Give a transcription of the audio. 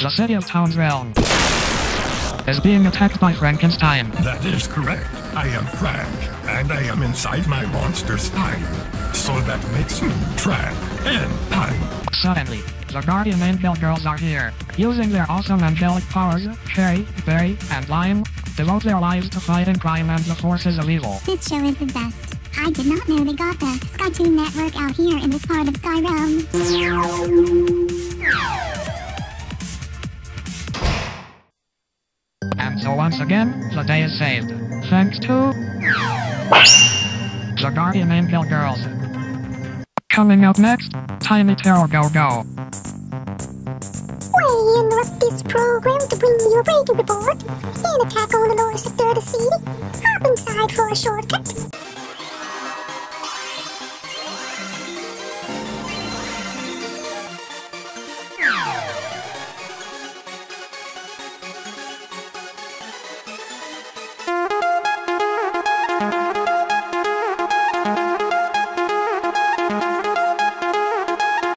The city of Town's Realm is being attacked by Frankenstein. That is correct. I am Frank, and I am inside my monster spine. So that makes me Frank and Pine. Suddenly, the Guardian Angel Girls are here. Using their awesome angelic powers, Cherry, Berry, and Lime devote their lives to fighting crime and the forces of evil. This show is the best. I did not know they got the Skytoon network out here in this part of SkyRealm. And so once again, the day is saved. Thanks to the Guardian Angel Girls. Coming up next, Tiny Terror Go Go. We interrupt this program to bring you a breaking report. An attack on the lower sector of the city. Hop inside for a shortcut.